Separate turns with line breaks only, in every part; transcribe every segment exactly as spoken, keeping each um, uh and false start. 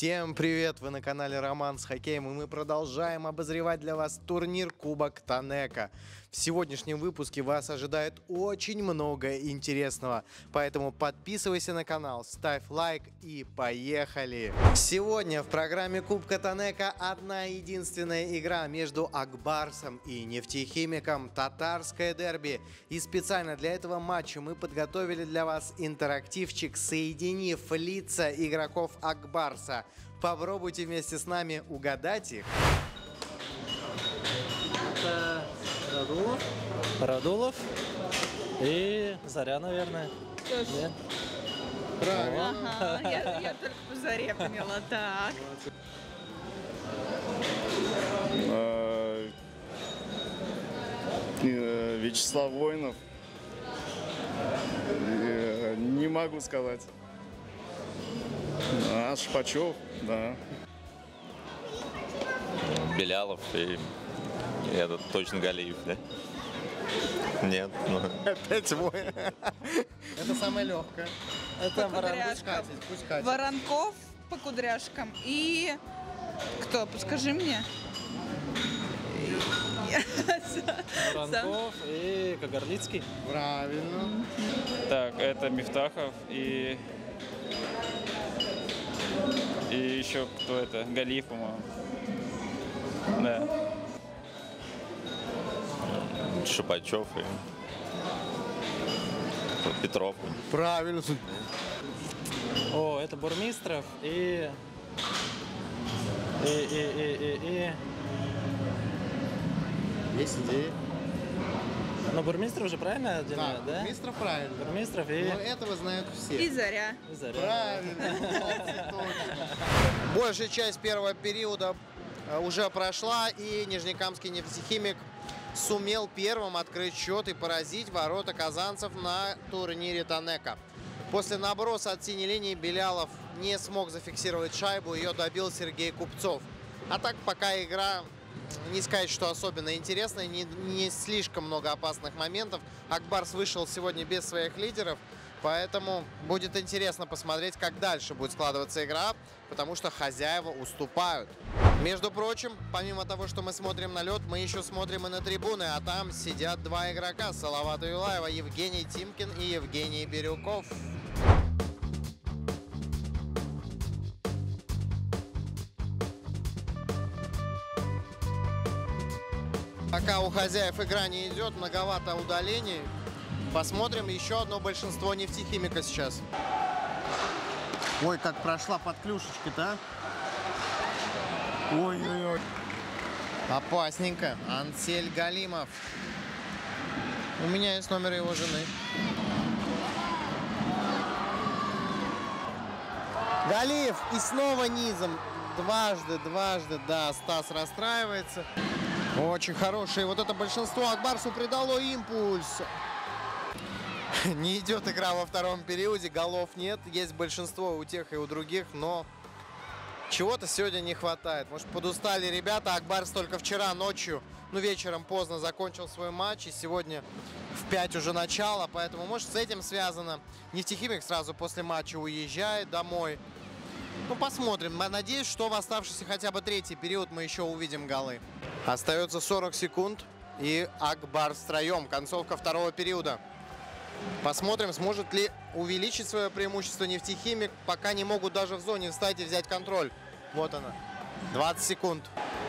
Всем привет! Вы на канале Роман с хоккеем, и мы продолжаем обозревать для вас турнир Кубок Танека. В сегодняшнем выпуске вас ожидает очень много интересного, поэтому подписывайся на канал, ставь лайк и поехали! Сегодня в программе Кубка Танека одна единственная игра между Акбарсом и Нефтехимиком, татарское дерби. И специально для этого матча мы подготовили для вас интерактивчик, соединив лица игроков Акбарса. Попробуйте вместе с нами угадать их.
Это Радулов. Радулов и Заря, наверное. Нет?
Правильно.
Ага, я, я только по Заре поняла. Так.
Вячеслав Воинов. Не могу сказать. А, Шпачев, да.
Белялов и, и этот точно Галиев, да? Нет, ну...
Опять мой. Это самое легкое. Это
Воронков. Воронков по кудряшкам и... Кто? Подскажи мне.
Воронков и Кагарлицкий.
Правильно.
Так, это Мифтахов и... И еще кто это? Галиев, по-моему. Да.
Шипачев и... Петров.
Правильно.
О, это Бурмистров и... И, и, и, и, и...
Есть идеи.
Ну, Бурмистров же правильно
Да,
делает, да?
Бурмистров правильно.
Бурмистров и...
Но этого знают все.
И Заря.
и Заря.
Правильно. Большая часть первого периода уже прошла, и Нижнекамский нефтехимик сумел первым открыть счет и поразить ворота казанцев на турнире Танека. После наброса от синей линии Белялов не смог зафиксировать шайбу, ее добил Сергей Купцов. А так пока игра, не сказать, что особенно интересная, не, не слишком много опасных моментов. Акбарс вышел сегодня без своих лидеров, поэтому будет интересно посмотреть, как дальше будет складываться игра, потому что хозяева уступают. Между прочим, помимо того, что мы смотрим на лед, мы еще смотрим и на трибуны, а там сидят два игрока: Салават Юлаева, Евгений Тимкин и Евгений Бирюков. Пока у хозяев игра не идет, многовато удалений. Посмотрим еще одно большинство Нефтехимика сейчас. Ой, как прошла под клюшечкой-то, а? Ой-ой-ой. Опасненько. Ансель Галимов. У меня есть номер его жены. Галиев и снова низом. Дважды, дважды, да, Стас расстраивается. Очень хорошее. Вот это большинство Акбарсу придало импульс. Не идет игра во втором периоде, голов нет. Есть большинство у тех и у других, но чего-то сегодня не хватает. Может, подустали ребята. Акбарс только вчера ночью, ну вечером поздно закончил свой матч, и сегодня в пять уже начало, поэтому, может, с этим связано. Нефтехимик сразу после матча уезжает домой. Ну, посмотрим. Надеюсь, что в оставшийся хотя бы третий период мы еще увидим голы. Остается сорок секунд, и Акбарс втроем. Концовка второго периода. Посмотрим, сможет ли увеличить свое преимущество Нефтехимик. Пока не могут даже в зоне встать и взять контроль. Вот она. двадцать секунд.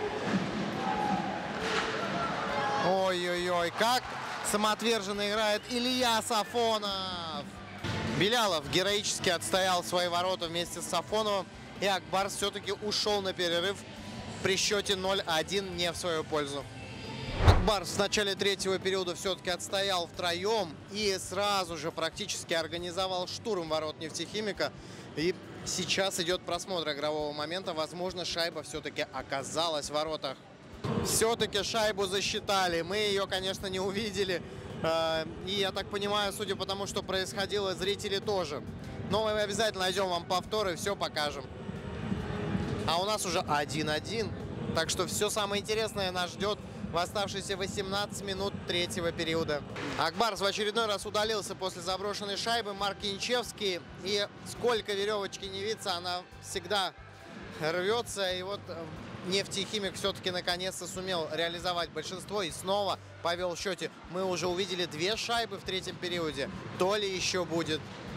Ой-ой-ой, как самоотверженно играет Илья Сафонов. Белялов героически отстоял свои ворота вместе с Сафоновым. И Акбарс все-таки ушел на перерыв при счете ноль один не в свою пользу. Акбарс в начале третьего периода все-таки отстоял втроем и сразу же практически организовал штурм ворот Нефтехимика. И сейчас идет просмотр игрового момента. Возможно, шайба все-таки оказалась в воротах. Все-таки шайбу засчитали. Мы ее, конечно, не увидели. И я так понимаю, судя по тому, что происходило, зрители тоже. Но мы обязательно найдем вам повторы, все покажем. А у нас уже один один. Так что все самое интересное нас ждет в оставшиеся восемнадцать минут третьего периода. Акбарс в очередной раз удалился после заброшенной шайбы. Марк Янчевский. И сколько веревочки не виться, она всегда рвется. И вот нефтехимик все-таки наконец-то сумел реализовать большинство и снова повел в счете. Мы уже увидели две шайбы в третьем периоде. То ли еще будет.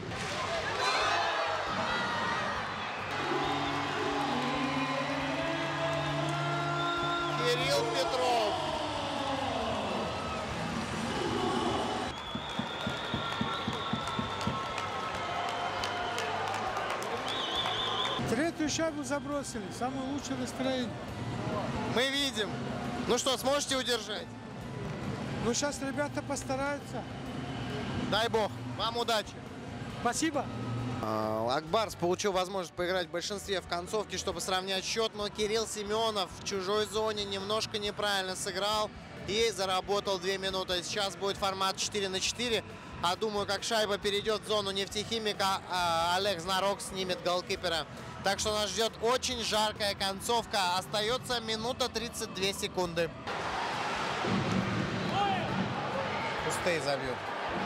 Кирилл Петров.
Третью шайбу забросили. Самое лучшее настроение.
Мы видим. Ну что, сможете удержать?
Ну, сейчас ребята постараются.
Дай бог. Вам удачи.
Спасибо.
Акбарс получил возможность поиграть в большинстве в концовке, чтобы сравнять счет, но Кирилл Семенов в чужой зоне немножко неправильно сыграл и заработал две минуты. Сейчас будет формат четыре на четыре. А думаю, как шайба перейдет в зону нефтехимика, Олег Знарок снимет голкипера. Так что нас ждет очень жаркая концовка. Остается минута тридцать две секунды. Пустые забьют.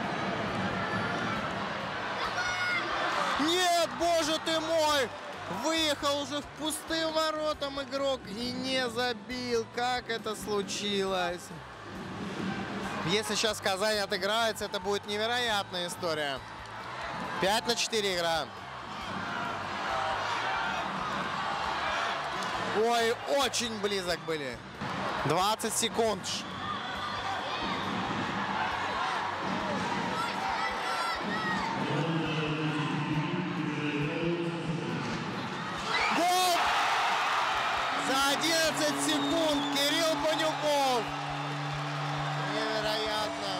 Нет, боже ты мой! Выехал уже в пустым воротам игрок и не забил. Как это случилось? Если сейчас Казань отыграется, это будет невероятная история. пять на четыре игра. Ой, очень близок были. двадцать секунд. Гол! За одиннадцать секунд Кирилл Панюков. Невероятно.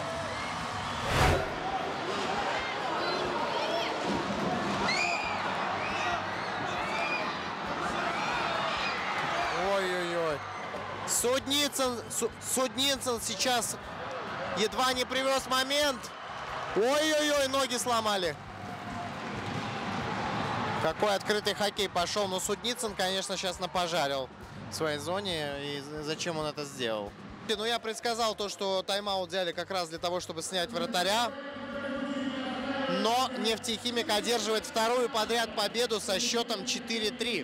Ой-ой-ой. Судницын, Су, Судницын сейчас едва не привез момент. Ой-ой-ой, ноги сломали. Какой открытый хоккей пошел. Но Судницын, конечно, сейчас напожарил в своей зоне. И зачем он это сделал? Ну, я предсказал то, что тайм-аут взяли как раз для того, чтобы снять вратаря. Но нефтехимик одерживает вторую подряд победу со счетом четыре три.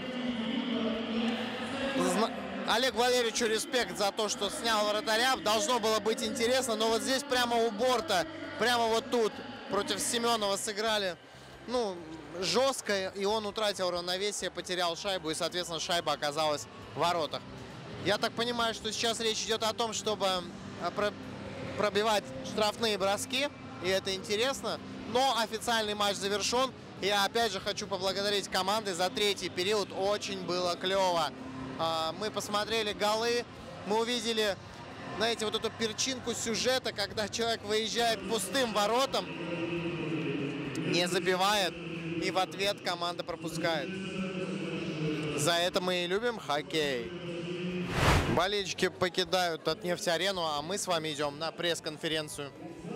Олег Валерьевичу респект за то, что снял вратаря. Должно было быть интересно, но вот здесь прямо у борта, прямо вот тут против Семенова сыграли, ну, жестко, и он утратил равновесие, потерял шайбу, и, соответственно, шайба оказалась в воротах. Я так понимаю, что сейчас речь идет о том, чтобы пробивать штрафные броски, и это интересно, но официальный матч завершен. Я опять же хочу поблагодарить команды за третий период, очень было клево. Мы посмотрели голы, мы увидели, знаете, вот эту перчинку сюжета, когда человек выезжает пустым воротом, не забивает, и в ответ команда пропускает. За это мы и любим хоккей. Болельщики покидают Татнефть-арену, а мы с вами идем на пресс-конференцию.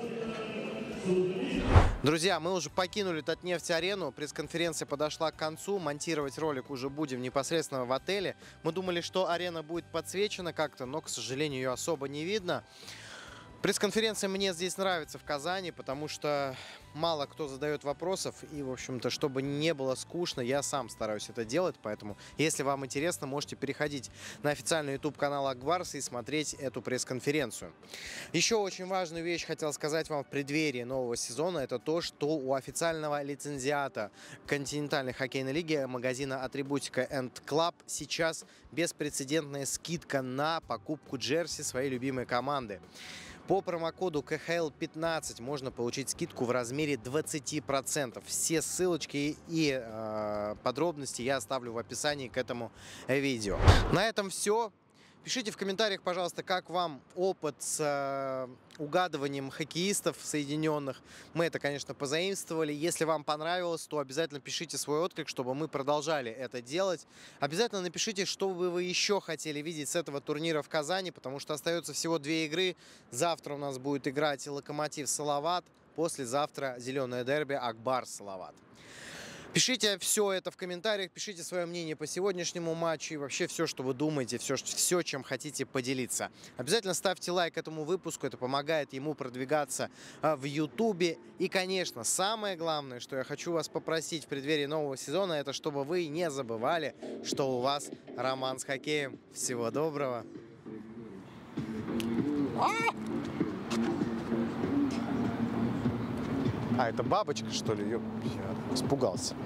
Друзья, мы уже покинули Татнефть-арену, пресс-конференция подошла к концу, монтировать ролик уже будем непосредственно в отеле. Мы думали, что арена будет подсвечена как-то, но, к сожалению, ее особо не видно. Пресс-конференция мне здесь нравится в Казани, потому что мало кто задает вопросов. И, в общем-то, чтобы не было скучно, я сам стараюсь это делать. Поэтому, если вам интересно, можете переходить на официальный YouTube-канал Акбарса и смотреть эту пресс-конференцию. Еще очень важную вещь хотел сказать вам в преддверии нового сезона. Это то, что у официального лицензиата континентальной хоккейной лиги магазина Атрибутика энд Клаб сейчас беспрецедентная скидка на покупку джерси своей любимой команды. По промокоду ка ха эл пятнадцать можно получить скидку в размере двадцати процентов. Все ссылочки и э, подробности я оставлю в описании к этому видео. На этом все. Пишите в комментариях, пожалуйста, как вам опыт с э, угадыванием хоккеистов соединенных. Мы это, конечно, позаимствовали. Если вам понравилось, то обязательно пишите свой отклик, чтобы мы продолжали это делать. Обязательно напишите, что бы вы еще хотели видеть с этого турнира в Казани, потому что остается всего две игры. Завтра у нас будет играть Локомотив Салават, послезавтра зеленое дерби Акбарс Салават. Пишите все это в комментариях, пишите свое мнение по сегодняшнему матчу и вообще все, что вы думаете, все, все, чем хотите поделиться. Обязательно ставьте лайк этому выпуску, это помогает ему продвигаться в Ютубе. И, конечно, самое главное, что я хочу вас попросить в преддверии нового сезона, это чтобы вы не забывали, что у вас роман с хоккеем. Всего доброго! А, это бабочка, что ли? Ёп, я испугался.